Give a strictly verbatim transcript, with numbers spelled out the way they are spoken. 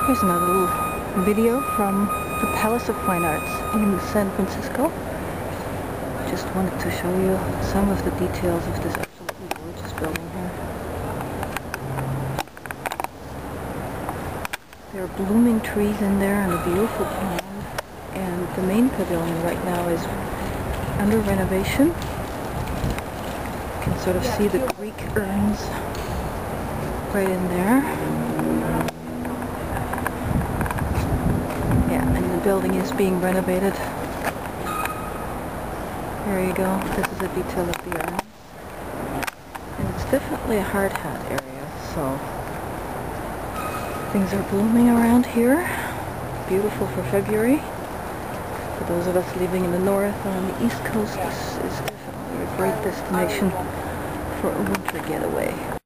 Here's another little video from the Palace of Fine Arts in San Francisco. Just wanted to show you some of the details of this absolutely gorgeous building here. There are blooming trees in there and a beautiful pond, and the main pavilion right now is under renovation. You can sort of see the Greek urns right in there. Yeah, and the building is being renovated. There you go. This is a detail of the urn. And it's definitely a hard hat area, so things are blooming around here. Beautiful for February. For those of us living in the north or on the east coast, this is definitely a great destination for a winter getaway.